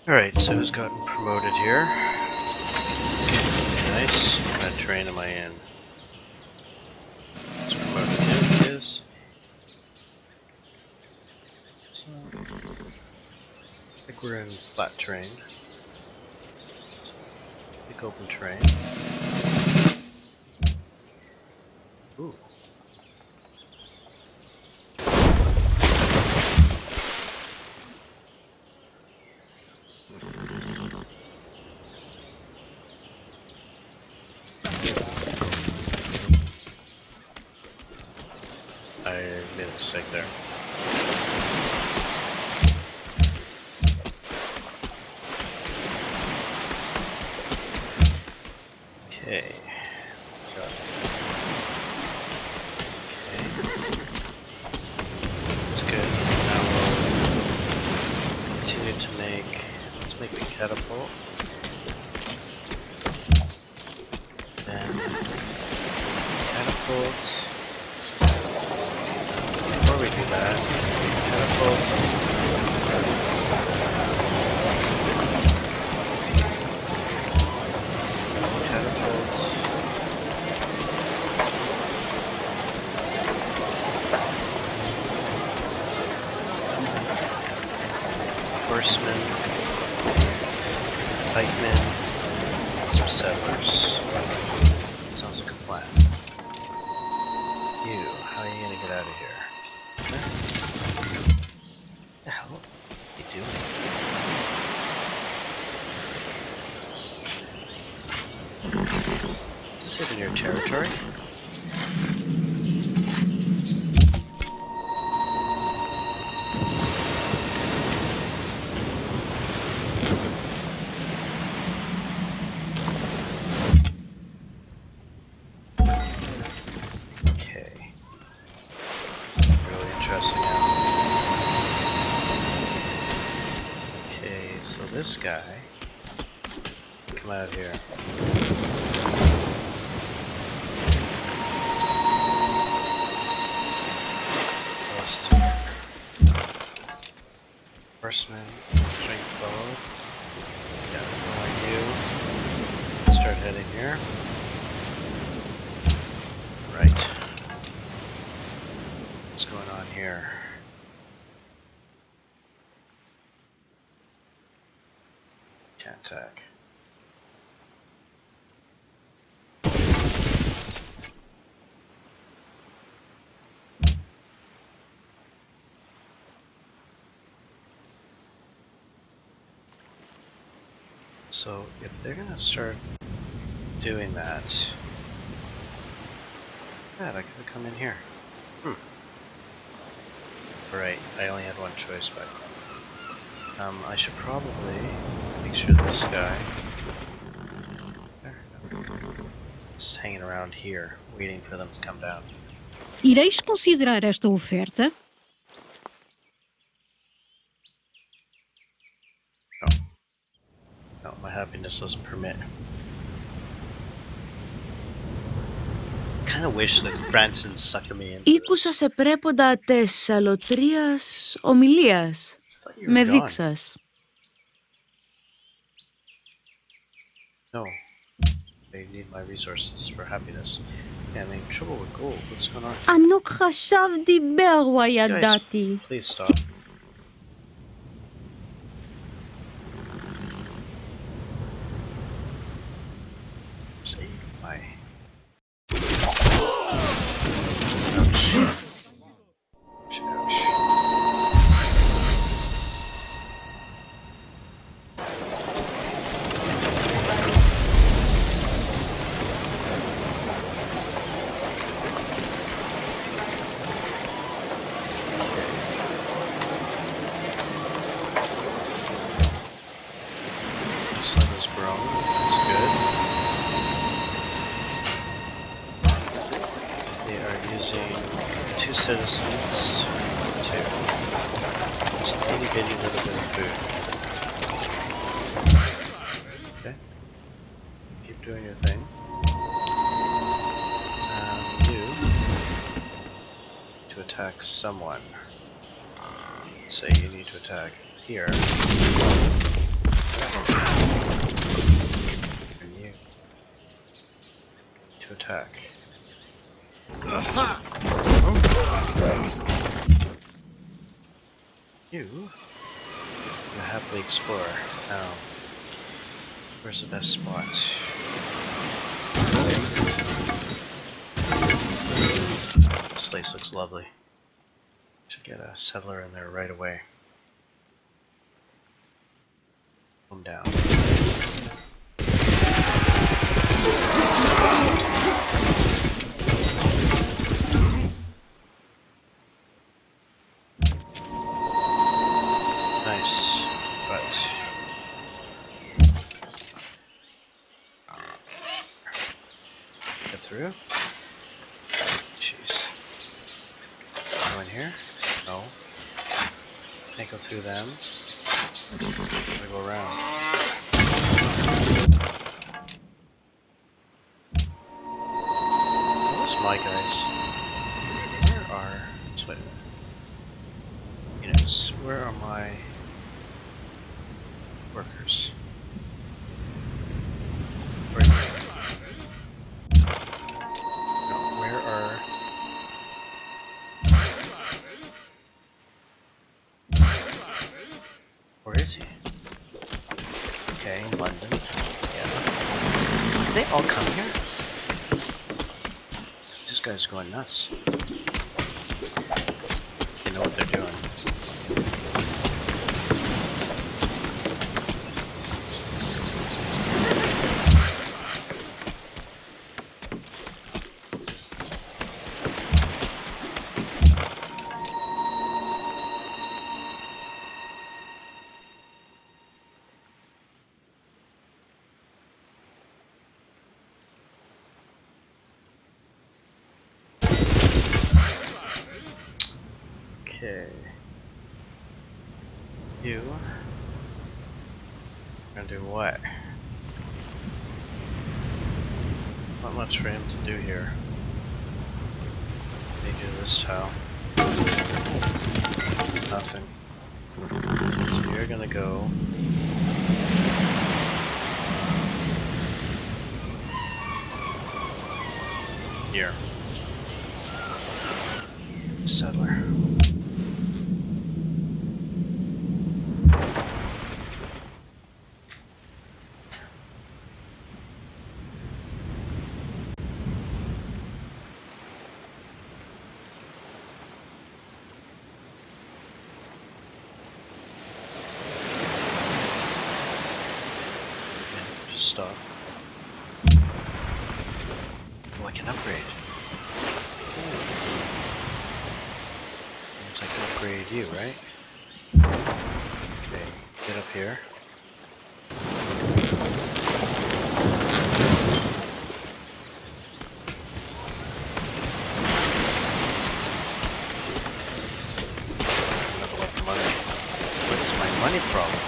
Alright, so who's gotten promoted here? Nice. What kind of train am I in? It's promoted him, he is. So, I think we're in flat terrain. Big open terrain. Ooh. I made a mistake there. Okay. Got it. Okay. That's good. Now we'll continue to make, let's make a catapult. Then catapult. Before we do that, catapult. Catapult. Horsemen, pikemen, some settlers. Sounds like a plan. You, how are you gonna get out of here? What the hell are you doing? Is it in your territory? Okay. Really interesting now. Okay, so this guy, come out of here. Horseman, strength bow. Yeah, I know you. Start heading here. Right. What's going on here? Can't attack. So if they're gonna start doing that, yeah, I could come in here. Right, I only had one choice back then. I should probably make sure this guy is hanging around here, waiting for them to come down. Ireis considerar esta oferta? No, my happiness doesn't permit. Kind of wish that Branson suckered me in. Ήκουσα σε πρέποντα τες αλωτρίας ομιλίας. Με δείξας. No, they need my resources for happiness. Yeah, I'm in trouble with gold. What's going on? ענוק חשב דיבר וידעתי. Please stop. Save my. Ouch. Ouch, ouch. The sun has grown. That's good. They are using 2 citizens to just a itty bitty little bit of food. Okay. Keep doing your thing. You to attack someone. Say you need to attack here. attack. You, the happily explorer. Now, where's the best spot? This place looks lovely. Should get a settler in there right away. Come down. Nice, but get through. Jeez. Go in here? No. Can't go through them. Gotta go around. Where's my guys? Where are... Wait a minute. Units. Where are my workers? Where are you? No, where are... Where is he? Okay, London. Yeah. Did they all come here? This guy's going nuts. They know what they're doing. Okay. You are gonna do what? Not much for him to do here. They do this tile. Nothing. So you're gonna go here. Settler. Stop. Oh, I can upgrade. Means I can upgrade you, right? Okay, get up here. Level up money. What is my money problem?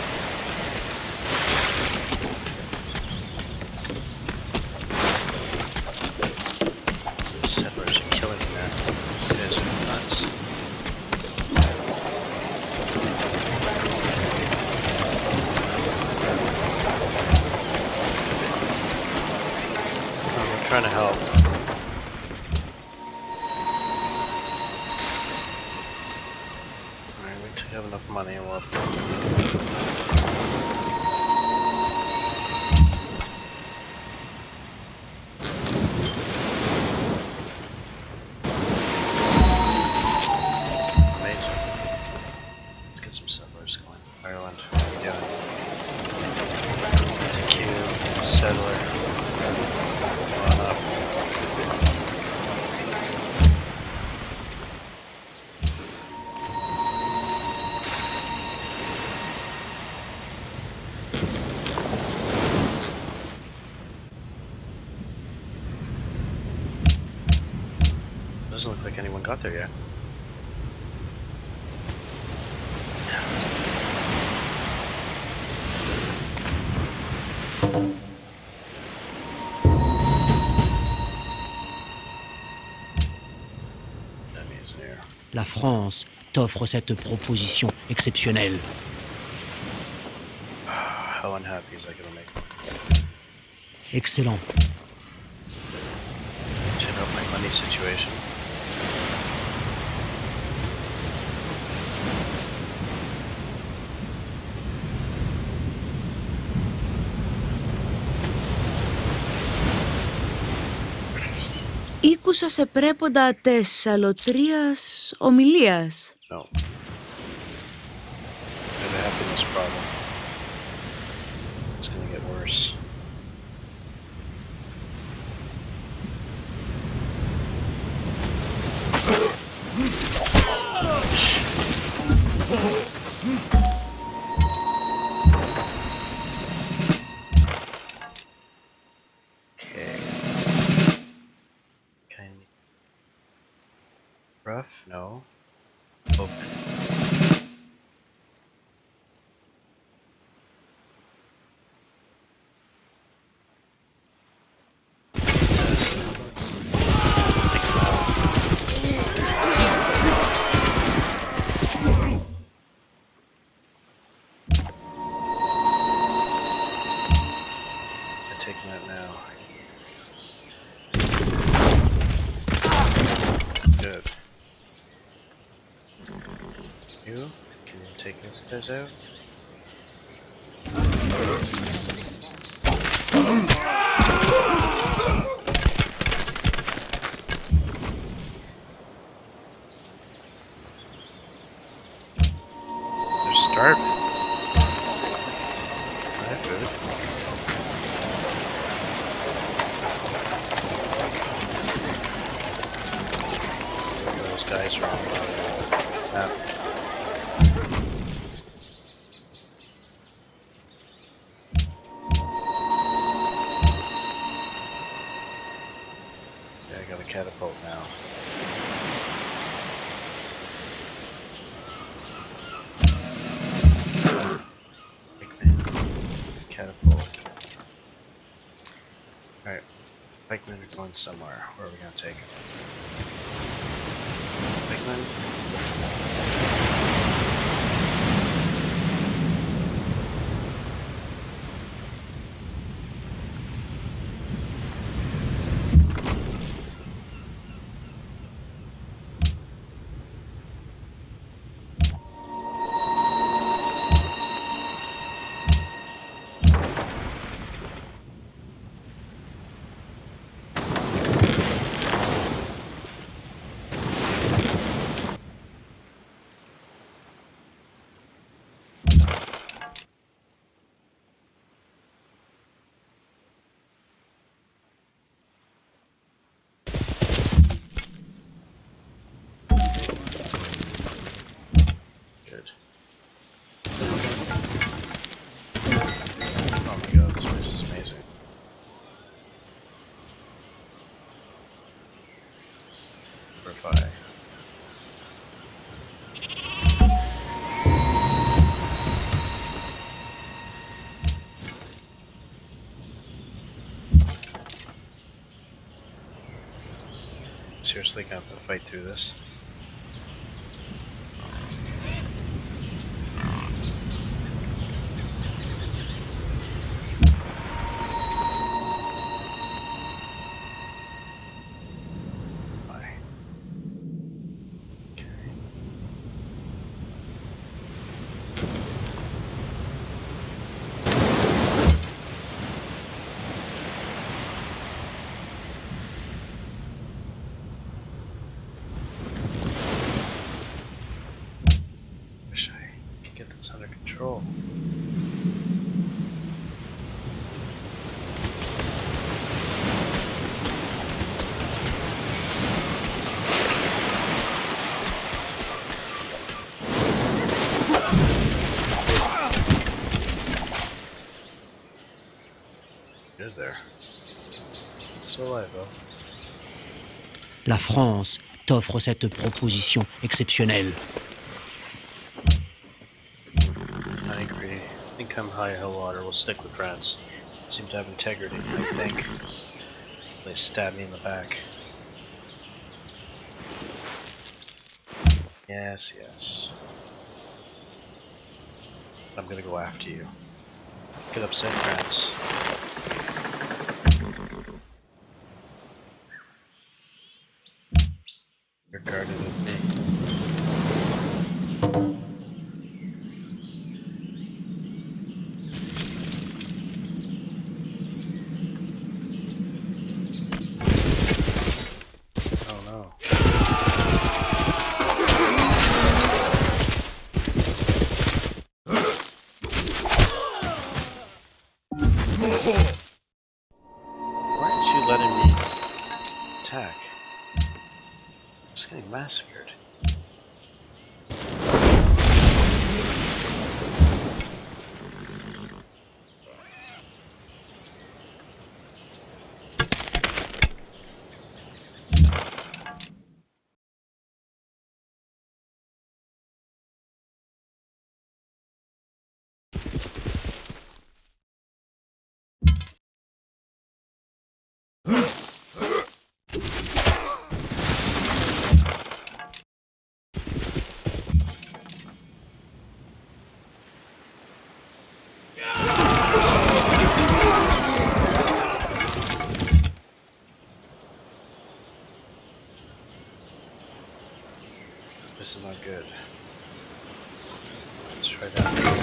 Trying to help. Alright, wait till you have enough money and we'll amazing. Let's get some settlers going. Ireland, what are you doing? TQ, settler. Doesn't look like anyone got there yet. La France t'offre cette proposition exceptionnelle. How unhappy is that gonna make me? Excellent. to know my money situation. Ήκουσα σε πρέποντα τες αλωτρίας ομιλίας. No. I have a happiness problem. It's gonna get worse. Okay. Kind of rough? No. Open. Taking that now. Good. You? Can you take these guys out? They're starving. That's good. Those guys are on the map. Yeah, I got a catapult now. Pikemen. Catapult. Alright. Pikemen are going somewhere. Where are we gonna take them? Pikemen? Good. Oh my god, this place is amazing. Verify. Seriously, gonna have to fight through this? Why? Okay. Wish I could get this under control. Good there. Still alive though. La France t'offre cette proposition exceptionnelle. I agree. I think come high hell water, we'll stick with France. Seem to have integrity, I think. They stab me in the back. Yes, yes. I'm gonna go after you. Get upset, France. Why aren't you letting me attack? I'm just getting massacred. This is not good. Let's try that here.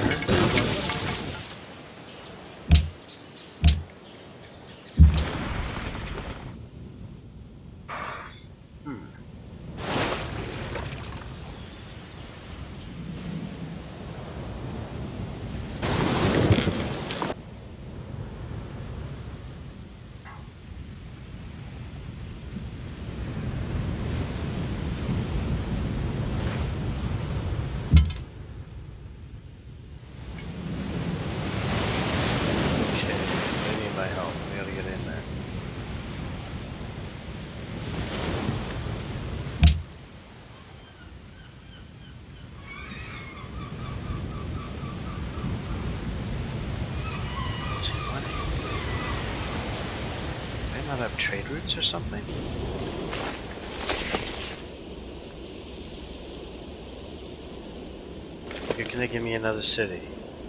Not have trade routes or something? You're gonna give me another city.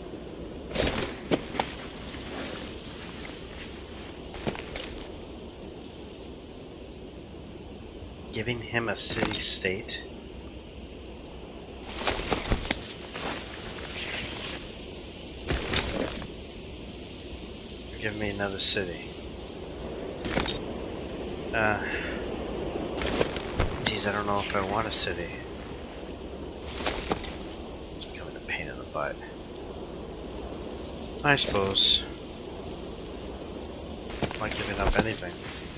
Giving him a city-state? Give me another city. Geez, I don't know if I want a city. It's becoming a pain in the butt. I suppose. I'm not giving up anything.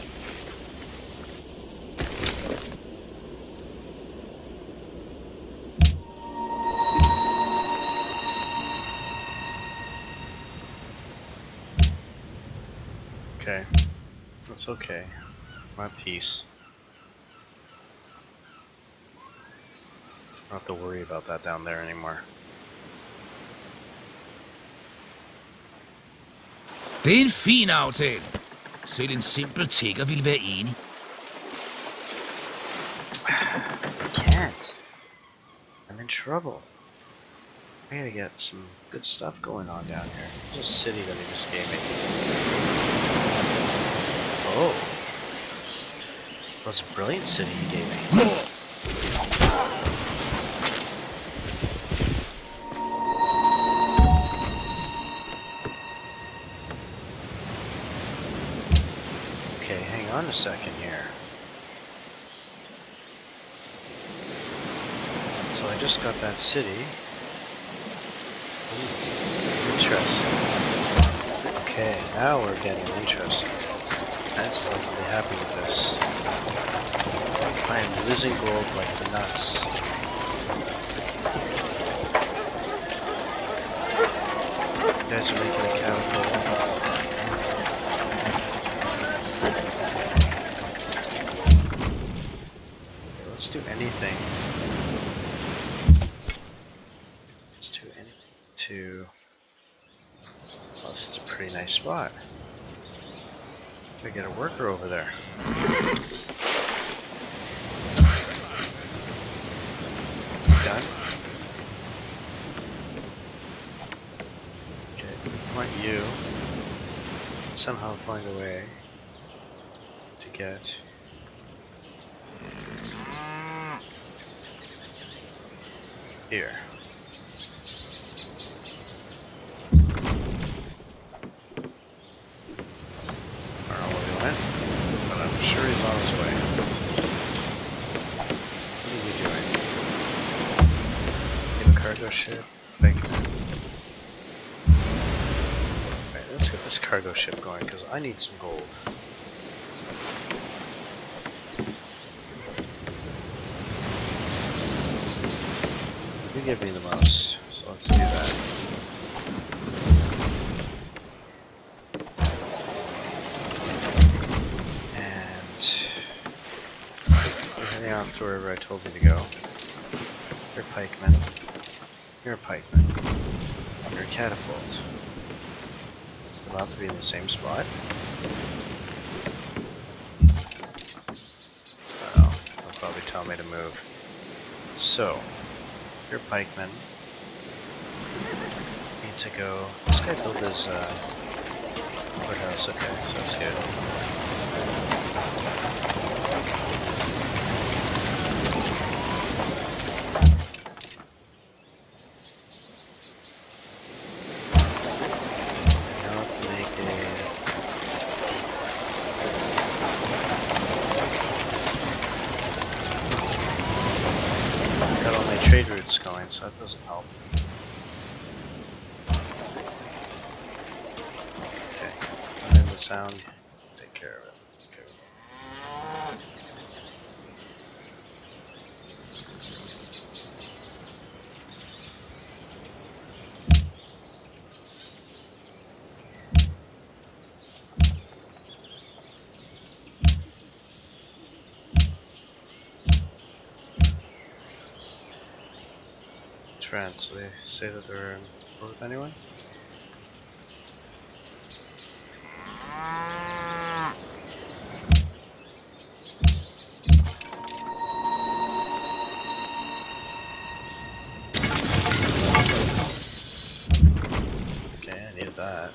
Okay. That's okay. I'm at peace. I don't have to worry about that down there anymore. Det er en fin aftale. Selv en simpel tigger ville være enig. I can't. I'm in trouble. I gotta get some good stuff going on down here. There's a city that he just gave me. Oh. That's a brilliant city he gave me. Okay, hang on a second here. So I just got that city. Ooh, interesting. Okay, now we're getting interesting. That's like to be happy with this. I am losing gold like the nuts. You guys are making a capital. Okay, let's do anything. Let's do anything to... Well, this is a pretty nice spot. I get a worker over there. Done. Okay, I want you somehow find a way to get here. Ship. Right, let's get this cargo ship going because I need some gold. You give me the most, so let's do that. Heading off to wherever I told you to go. You're a pikeman. You're a pikeman. You're a catapult. Is it about to be in the same spot? Oh, they'll probably tell me to move. So, you're a pikeman. Need to go. This guy built his courthouse. Okay, so that's good. Trade routes going, so that doesn't help. Okay, and then the sound, take care of it. Okay. Friends, so they say that they're in war with anyone? Okay, I needed that.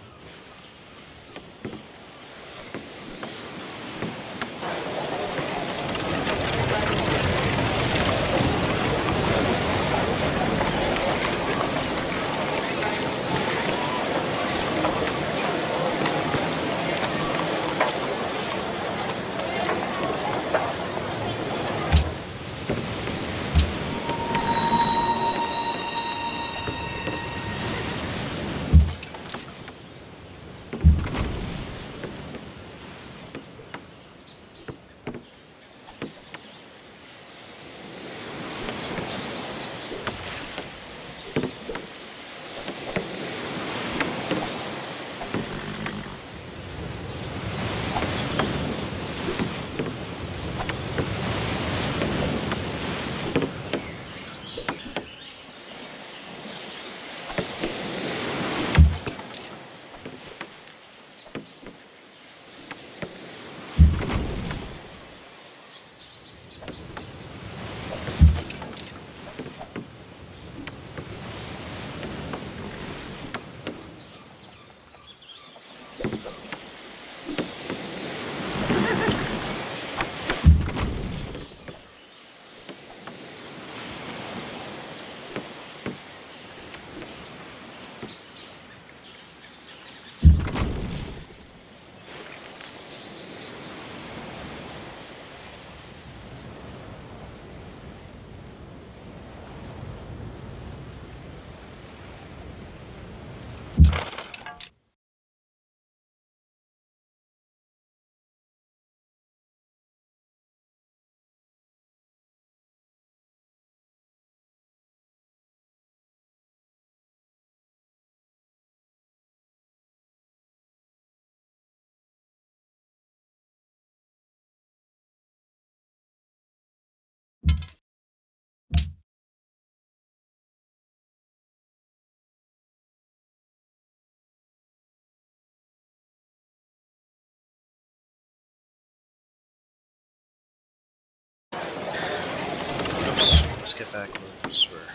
Get back where we just were.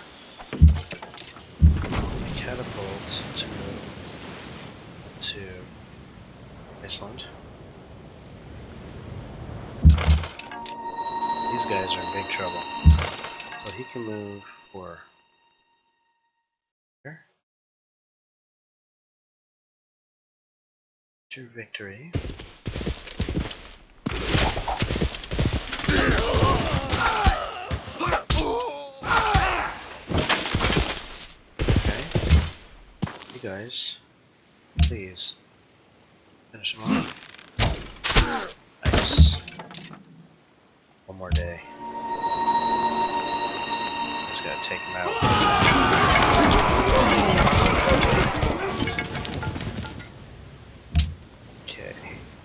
Catapult to Iceland. These guys are in big trouble. So he can move for here. To victory. Guys, Please. Finish him off. Nice. One more day. Just gotta take him out. Okay.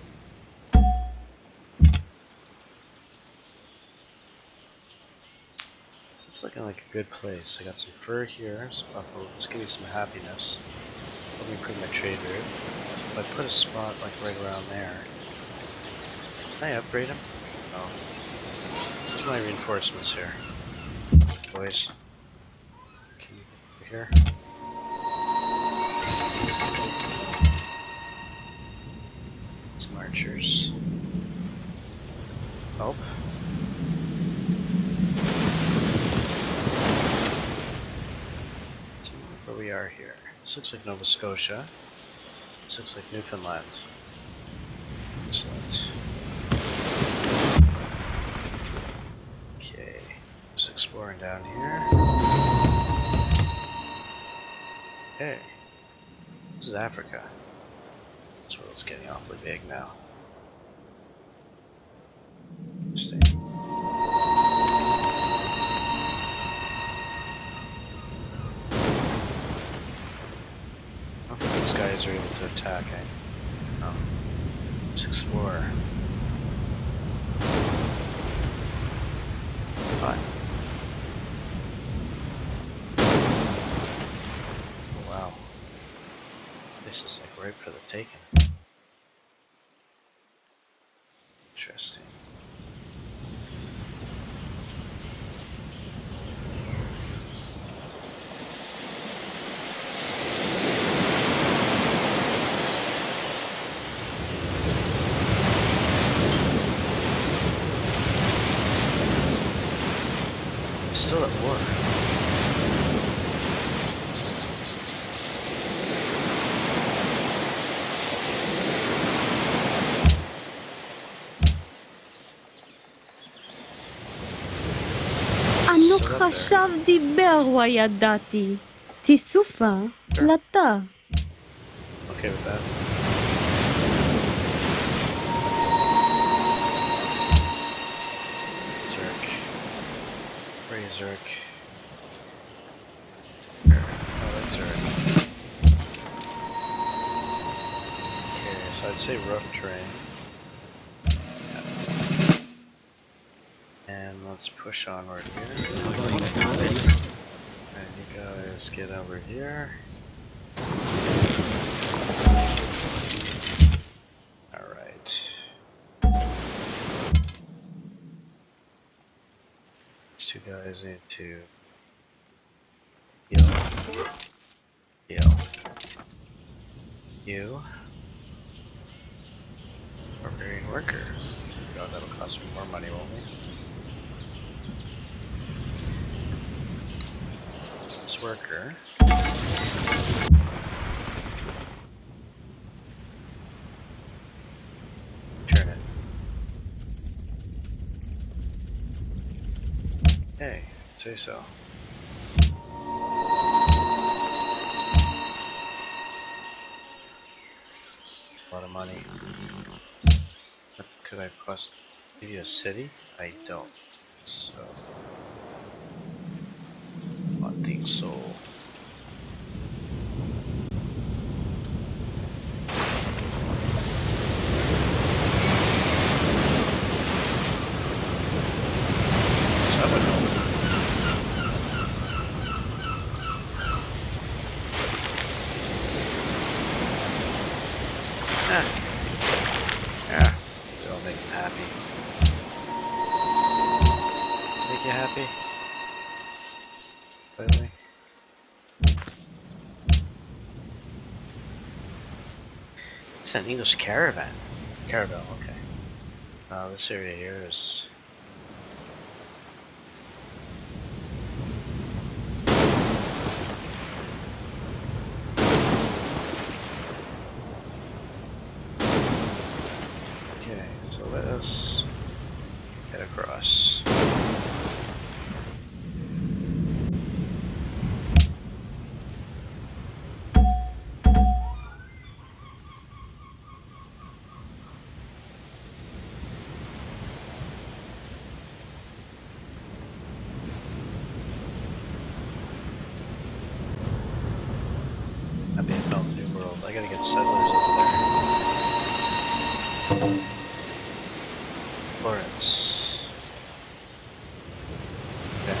It's looking like a good place. I got some fur here, so let's give you some happiness. Let me improve my trade route. If I put a spot like right around there, can I upgrade him? No. Where's my reinforcements here? Boys. Can you over here? Some archers. Help. So where we are here. This looks like Nova Scotia. This looks like Newfoundland. Excellent. Okay, just exploring down here. Okay, this is Africa. This world's getting awfully big now. Interesting. I don't think these guys are able to attack, eh? No. Let's explore. Fine. Oh wow. This is like right for the taking. Interesting. Still at war. אנו חשב דיבר וידעתי. תיסופה פלטה. Okay with that. Zerk. Where is Zerk? There. Oh, that's Zerk. Okay, so I'd say rough terrain. And let's push onward here. And you guys get over here. Alright. These two guys need to heal. Heal. You. Barbarian worker. God, that'll cost me more money, won't it? This worker. Turn it. Hey, say so. A lot of money. What could I plus give you a city? I don't. So I think so. Yeah, it'll make him happy. Make you happy? Finally. It's an English caravan. Caravel, okay. This area here is... Okay, so let us head across. settled. I gotta get settlers over there. Florence. Okay.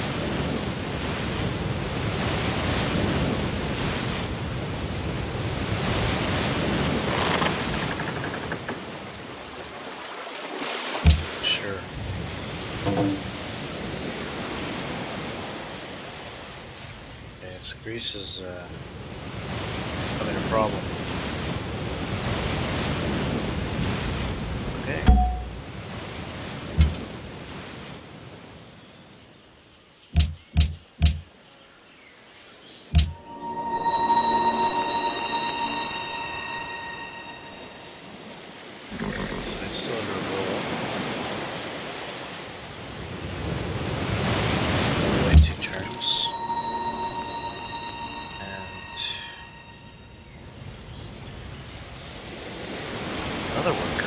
Sure. Okay, so Greece is having a problem. Okay. So it's still under roll. We'll wait 2 turns. And another worker.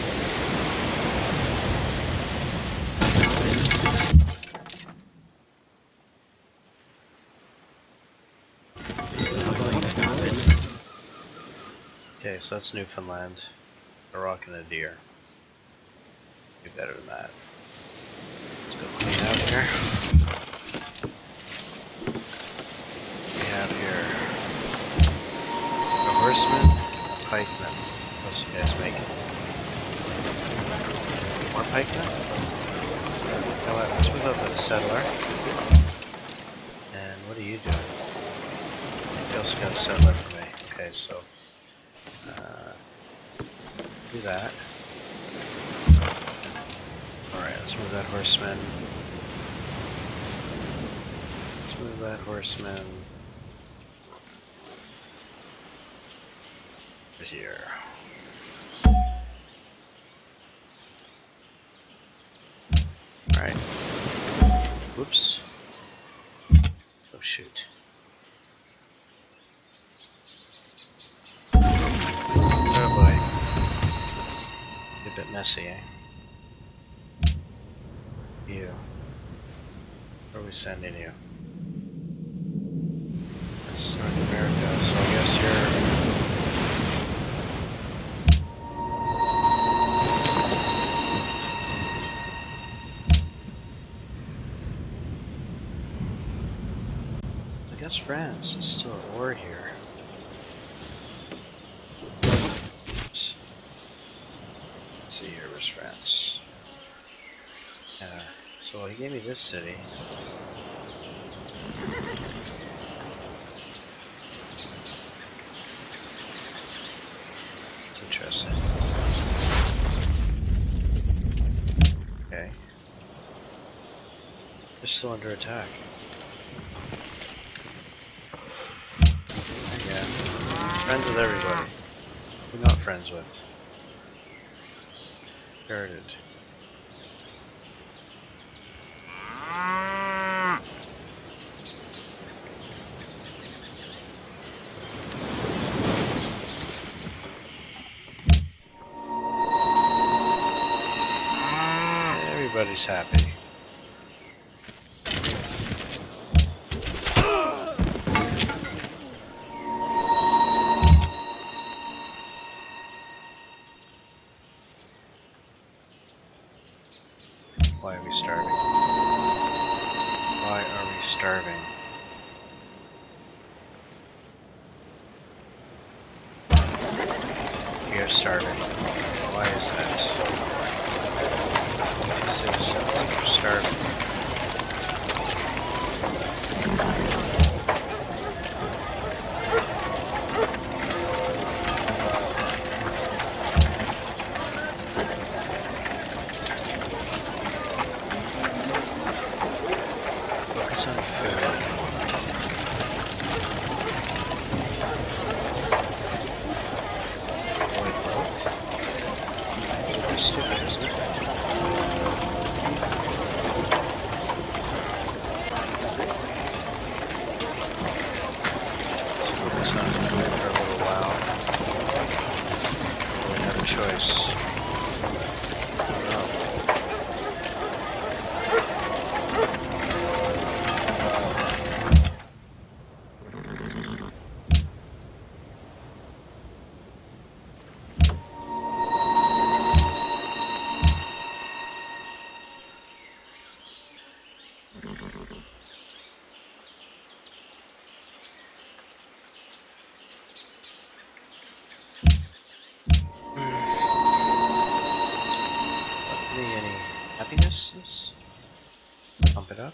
Okay, so that's Newfoundland, a rock and a deer. Do better than that. Let's go clean out here. We have here a horseman, a pikeman. What's you guys making? More pikemen? You know what, let's move up with a settler. And what are you doing? You also got a settler for me. Okay, so do that. Alright, let's move that horseman. Let's move that horseman over here. Alright. Whoops. Oh shoot. Oh boy. A bit messy, eh? You. Where are we sending you? This is North America, so I guess you're... I guess France is still at war here. Oops. Let's see here, where's France? Yeah, so he gave me this city. It's interesting. Okay. They're still under attack. Again. Friends with everybody. Who not friends with? Guarded. Everybody's happy. Why are we starving? Why are we starving? We are starving. Why is that? Citizens are starving. Focus on food. Avoid both. It's stupid, isn't it? Choice. up?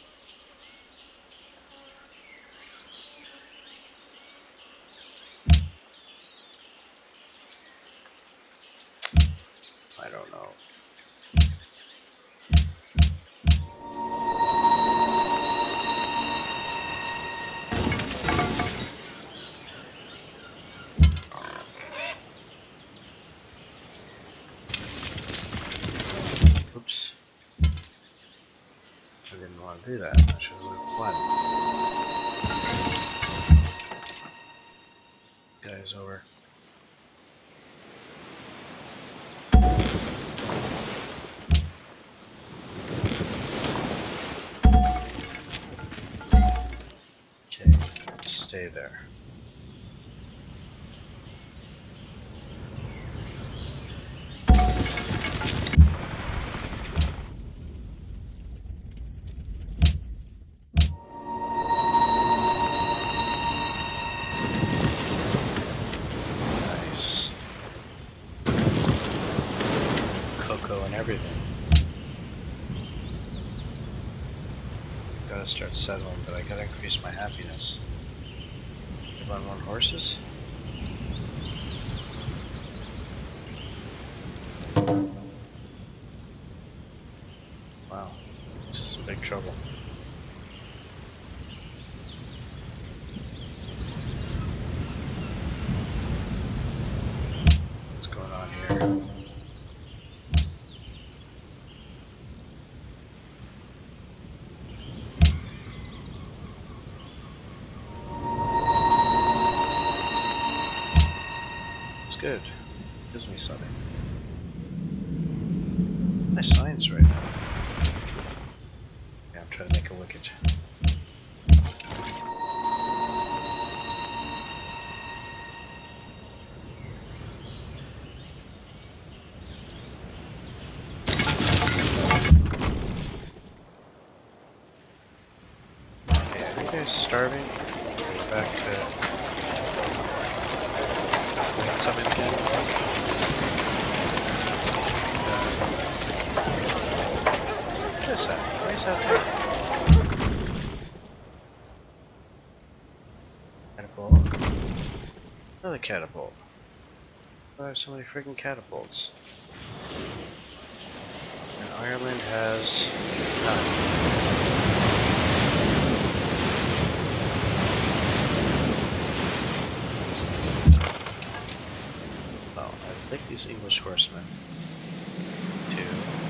I don't know. Oops. I didn't want to do that. I should have looked one. Guys over. Okay, stay there. Nice. Cocoa and everything. Gotta start settling, but I gotta increase my happiness. You run more horses? Wow, this is in big trouble. What's going on here? Good. Gives me something. My science right now. Yeah, I'm trying to make a wicket. Okay, are you guys starving? Back to something again. What is that? Why is that there? Catapult. Another catapult. Why do I have so many freaking catapults? And Ireland has none. I think these English horsemen to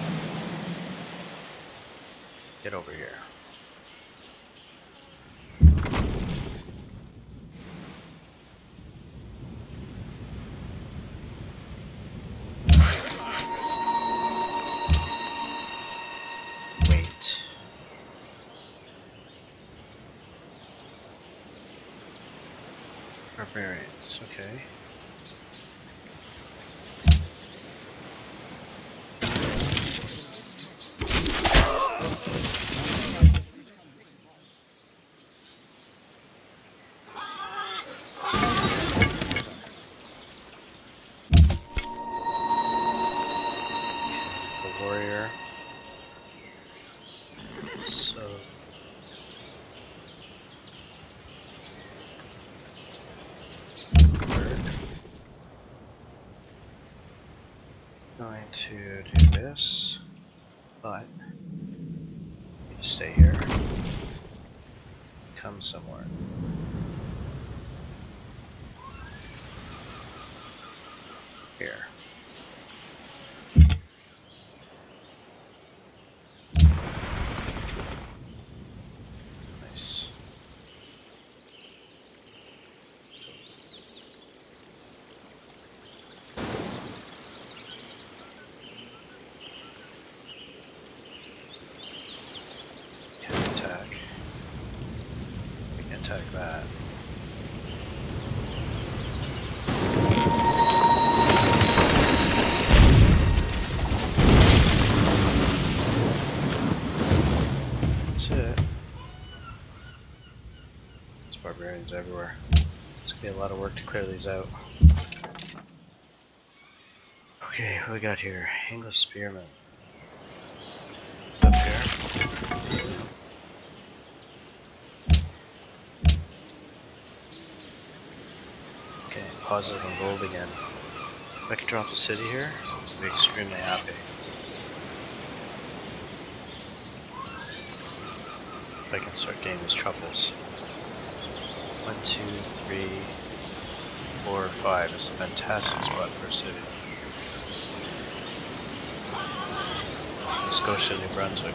get over here. Wait. Barbarians, okay. Warrior. So we're going to do this, but you need to stay here. Come somewhere. Here. Nice. Can attack. We can attack that. That's it. There's barbarians everywhere. It's gonna be a lot of work to clear these out. Okay, what we got here? English spearmen. Up here. Okay, positive on gold again. If I can drop the city here, I'll be extremely happy. If I can start getting these truffles. 1, 2, 3, 4, 5 is a fantastic spot for a city. Scotia, New Brunswick.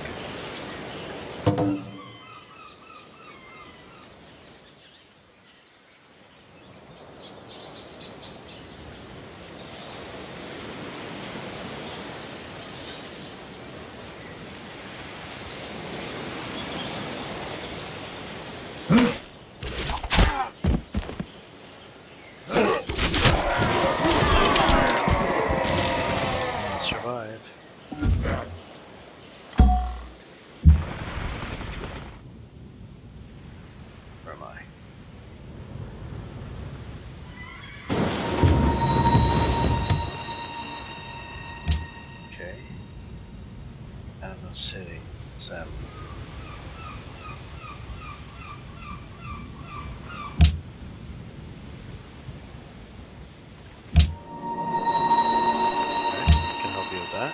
Survive. Where am I? Okay. Anno City. What's that? Can help you with that.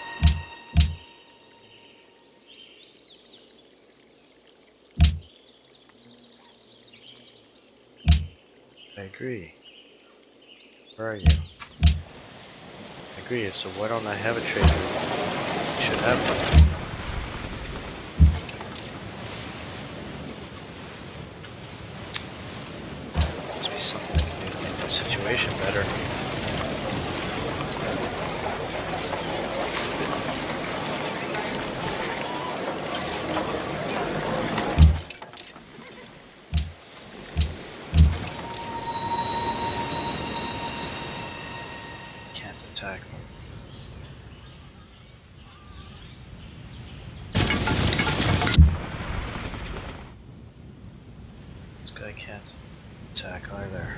I agree. Where are you? I agree, so why don't I have a trade route? I should have one. Must be something that can make the situation better. Can't attack them. This guy can't attack either.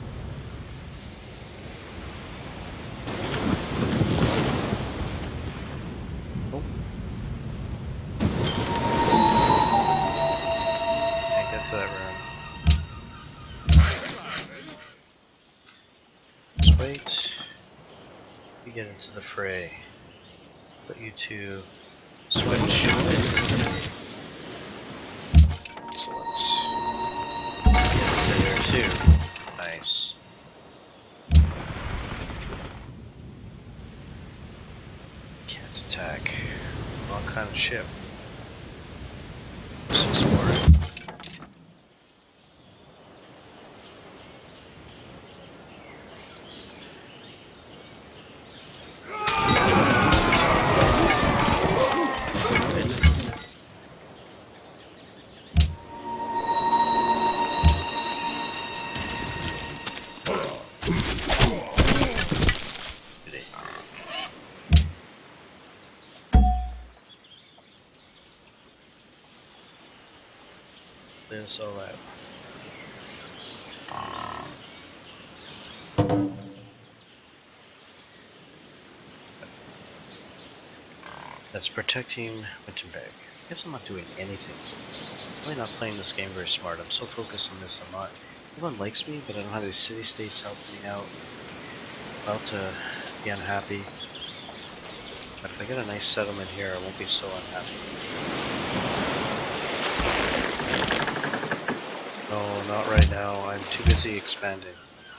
Nope. Can't get to that room. Just wait. You get into the fray. Put you to switch. Excellent. Get there too. Nice. Can't attack. Wrong kind of ship. 6-4. This all right. That's protecting Wittenberg. I guess I'm not doing anything. I'm really not playing this game very smart. I'm so focused on this. I'm not. Everyone likes me, but I don't have these city-states helping me out. I'm about to be unhappy. But if I get a nice settlement here, I won't be so unhappy. No, not right now. I'm too busy expanding.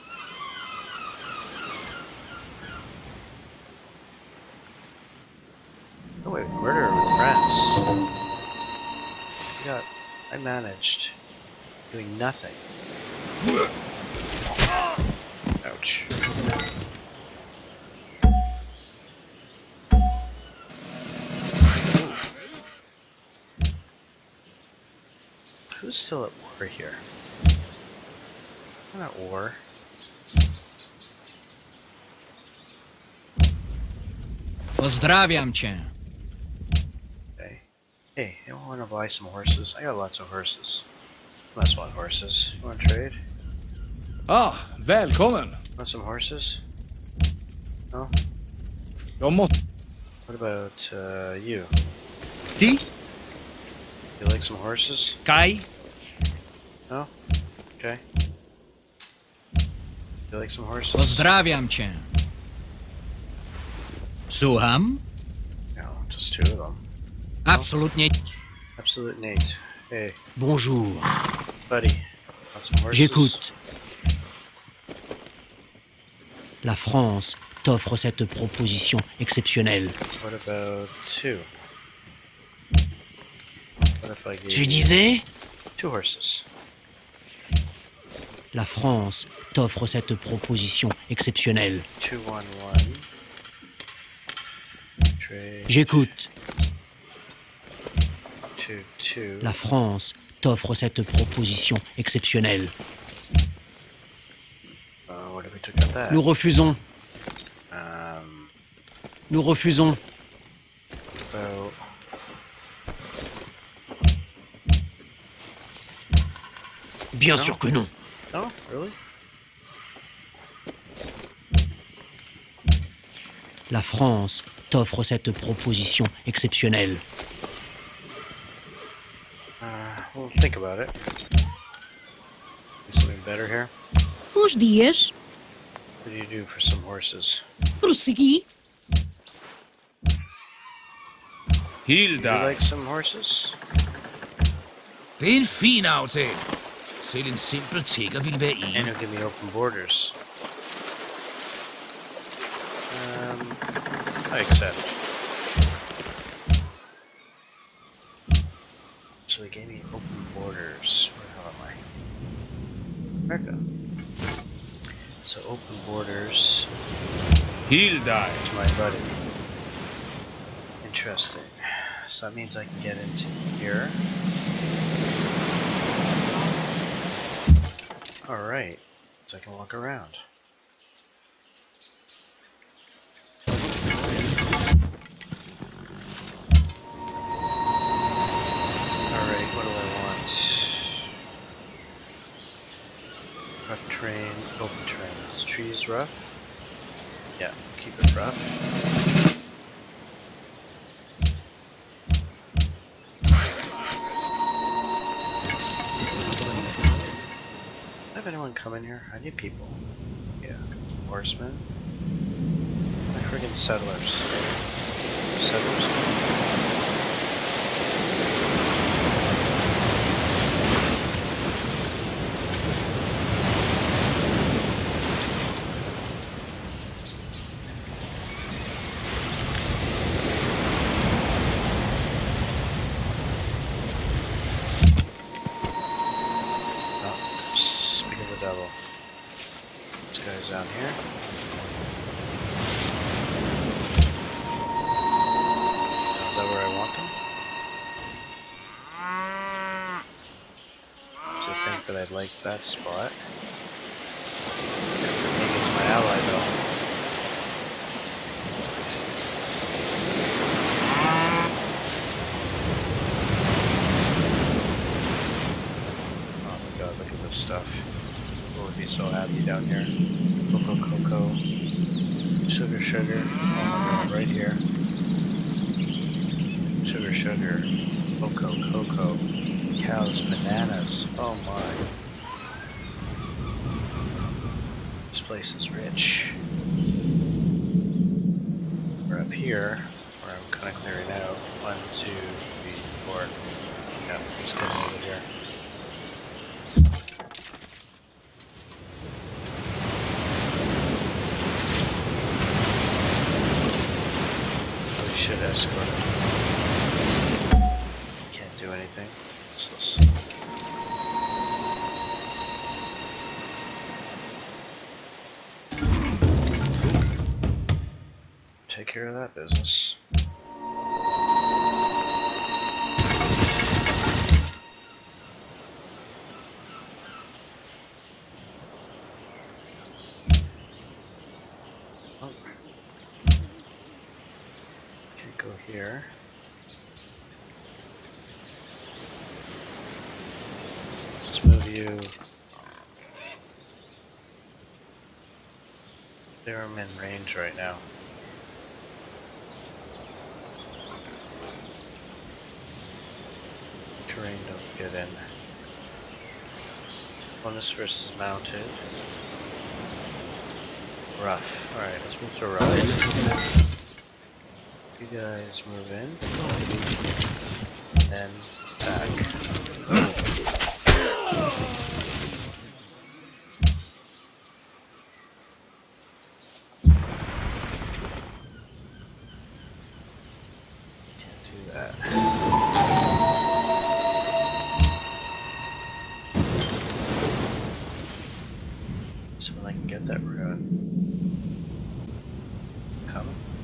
Oh wait, murder with France. I managed doing nothing. Ouch. Who's still at war here? I'm at war. Pozdrawiam cię. Okay. Hey, you want to buy some horses? I got lots of horses. Must want horses. You want to trade? Välkommen! Want some horses? No? Jag måste... What about you? Di? You like some horses? Kai? No? Okay. You like some horses? Pozdrawiam cię. Słucham? No, just two of them. Absolutnie. Absolute Nate. Hey, Bonjour. buddy. Want some horses? J'écoute. La France t'offre cette proposition exceptionnelle. What about two? What if I gave Tu you disais? 2 horses? La France t'offre cette proposition exceptionnelle. 2 1 1. Trade J'écoute. 2 2. La France t'offre cette proposition exceptionnelle. What if we took out that? Nous refusons. Nous refusons. About Bien Non. sûr que non. no, really? La France t'offre cette proposition exceptionnelle. We'll think about it. Something better here. Bons dias. What do you do for some horses? Prossegui. Do you like some horses? Det er en fin aftale. Selv en simpel tigger vil være And enig. you'll give me open borders. I accept. So they gave me open borders. Where the hell am I? America. So open borders He'll die. to my buddy. Interesting. So that means I can get into here. Alright. So I can walk around. Alright, what do I want? Rough terrain, open terrain. Is trees rough? Yeah, keep it rough. Have anyone come in here? I need people. Yeah, horsemen. My friggin' settlers. Settlers. Oh, speak of the devil. This guy's down here. Is that where I want them? To think that I'd like that spot. Maybe it's my ally though. Oh my god, look at this stuff. Who would be so happy down here? Cocoa. Sugar. Oh my god, right here. Sugar. Cocoa. Cows, bananas. Oh my. This place is rich. We're up here, where I'm kind of clearing out. 1, 2, 3, 4. Yeah, just getting over here. Probably should escort him. Can't do anything. Useless. Take care of that business. Oh. Can't go here. Let's move you. They're in range right now. terrain don't get in. Bonus versus mounted. Rough. Alright, let's move to rough. You guys move in. And attack. Can't do that. So when I can get that rune. Come.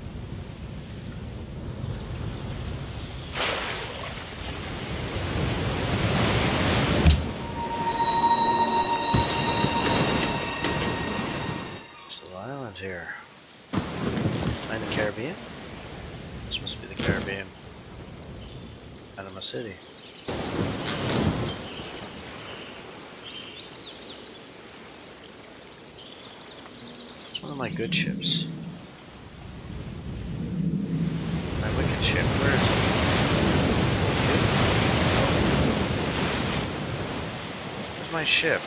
This little island here. Am I in the Caribbean? This must be the Caribbean. Panama City. It's one of my good ships. My wicked ship, where is it? Where's my ship?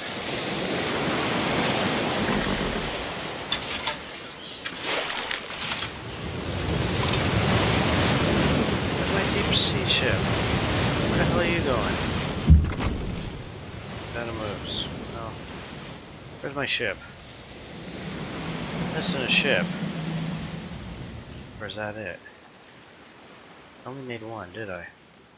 Where's my deep sea ship? Where the hell are you going? Kind of moves. No. Where's my ship? This isn't a ship. Or is that it? I only made one, did I?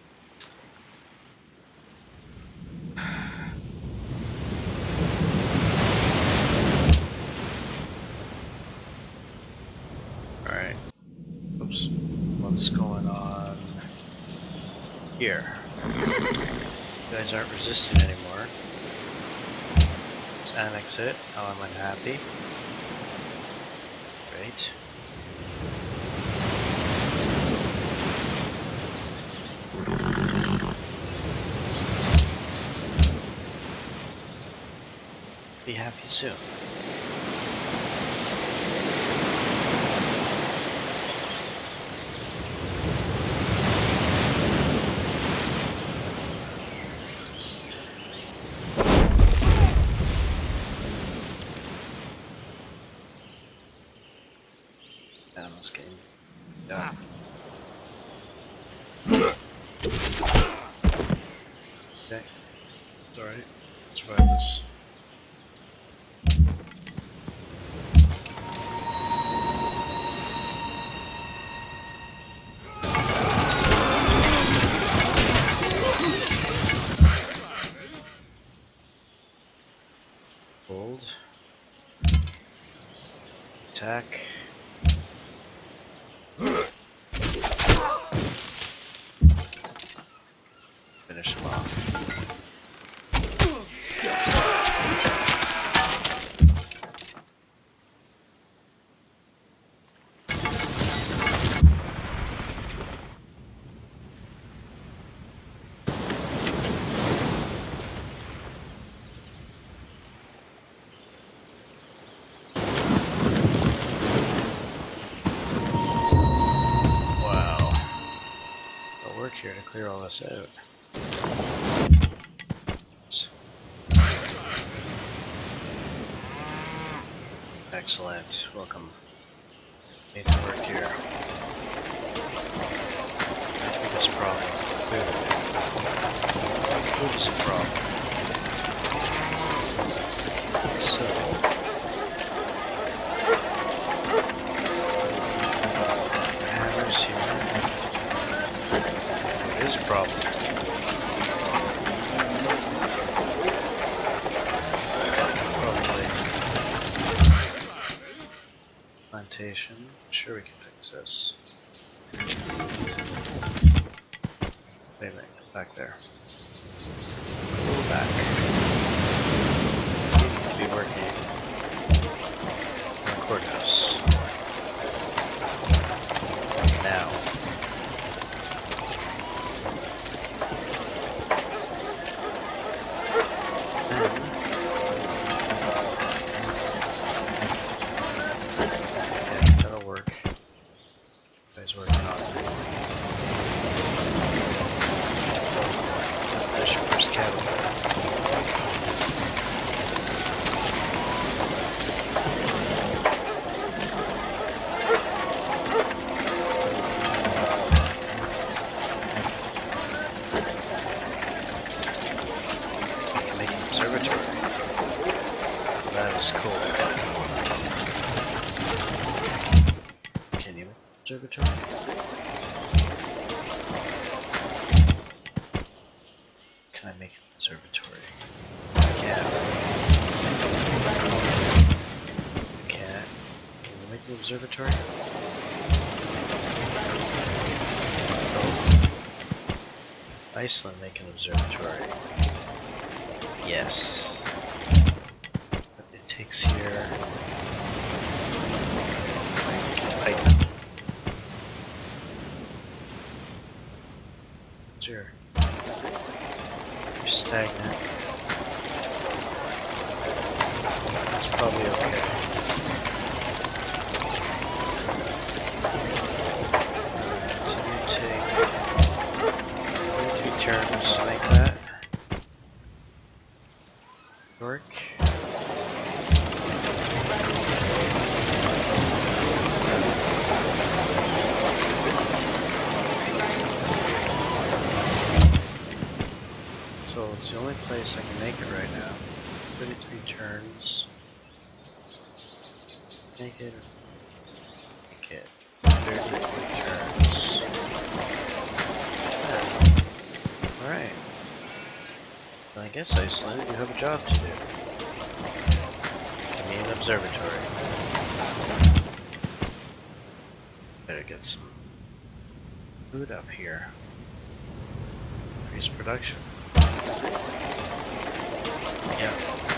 Alright. Oops. What's going on here? You guys aren't resisting anymore. Let's annex it. Now I'm unhappy. Great. Be happy soon. Animals game. Done. Okay. It's alright. Survive this. Hold. Attack. Finish him off. Here to clear all this out. Excellent. Welcome. Need to work here. Biggest problem. Food is a problem. So hammers here. Is a problem. Probably plantation. Sure, we can fix this. Wait a minute, back there. A little back. We need to be working on the courthouse. Now. observatory? Can I make an observatory? I can't. I can't. Can we make an observatory? Iceland make an observatory. Yes. But it takes here. Pikemen. Sure. You're stagnant. That's probably okay. So you take 23 turns to make that work. So it's the only place I can make it right now. 33 turns. Make it. Make it. 33 turns. Yeah. Alright. Well, I guess Iceland, you have a job to do. Give me an observatory. Better get some food up here. Increase production. Yeah.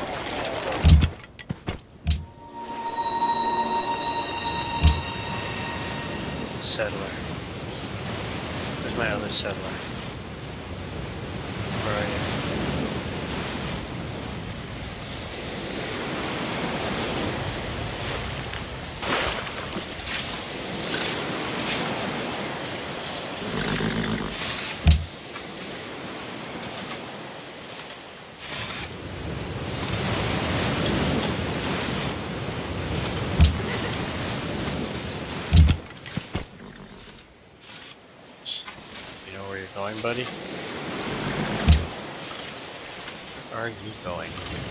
Settler. Where's my other settler? Where are you? Going, buddy? Where are you going?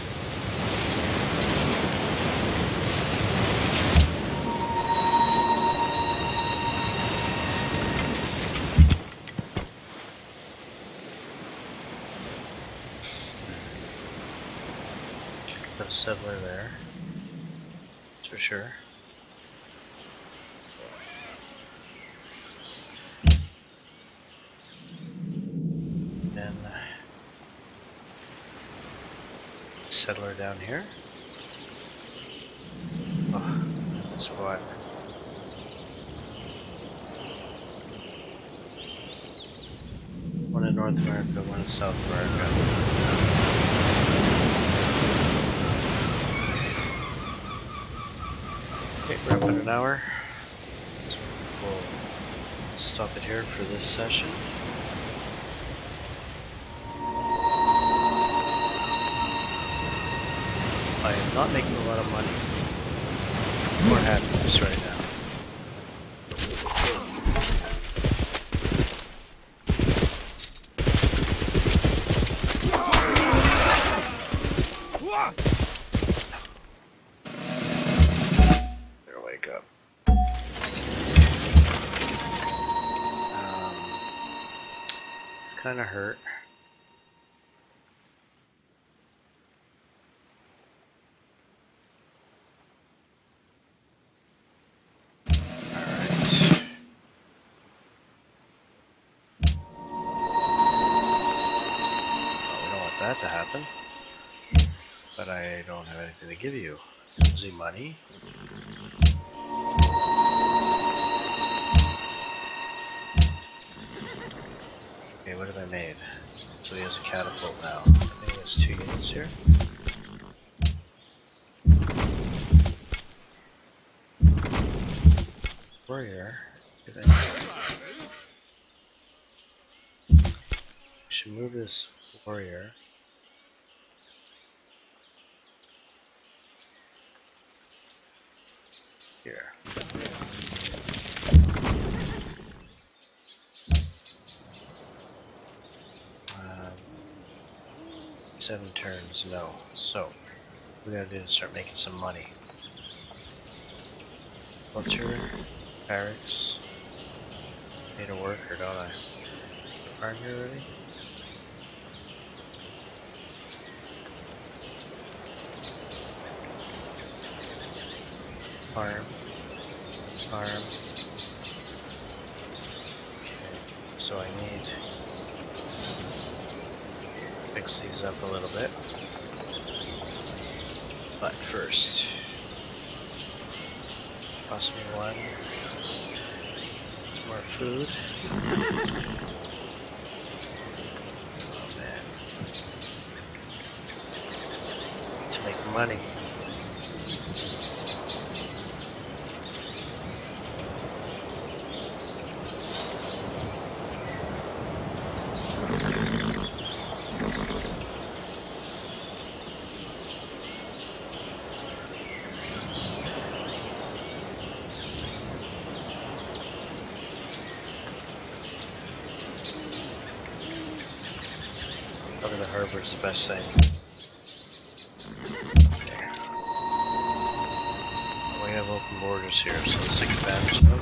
Put a settler there. That's for sure. Settler down here. Oh, this what? One in North America, one in South America. Okay, we're up in an hour. So we'll stop it here for this session. I am not making a lot of money or happiness right now. Better wake up. It's kind of hurt. That to happen, but I don't have anything to give you. Losing money. Okay, what have I made? So he has a catapult now. I think he has 2 units here. Warrior. Should move this warrior. Here. 7 turns, no. So, we gotta do is start making some money. Butcher, barracks. Need a worker, don't I? Farm here already? Farm. Farm. Okay, so I need to fix these up a little bit. But first, toss me one. Some more food. Oh man. To make money. Probably the harbor's the best thing. There. We have open borders here, so let's take advantage of them.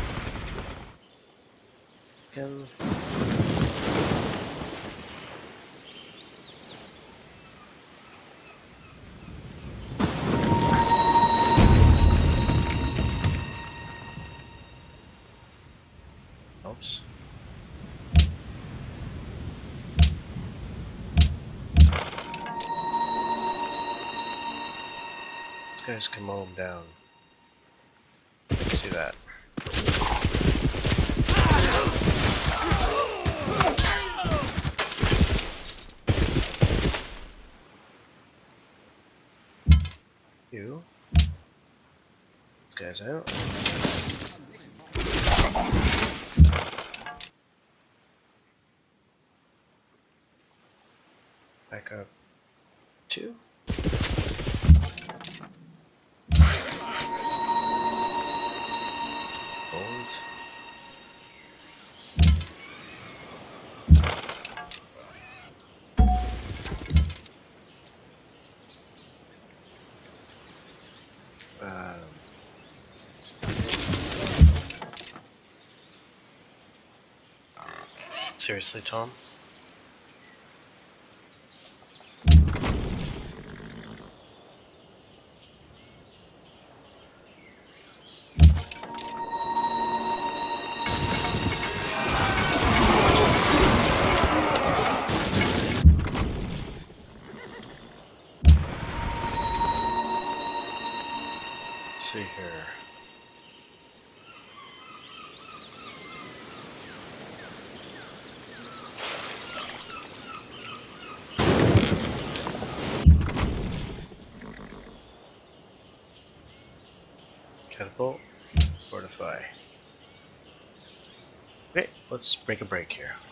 Again. Oops. These guys can mow them down. Let's do that. You. These guys out. Back up. 2. Gold. Seriously, Tom? Let's see here. Catapult, fortify. Okay, let's break a break here.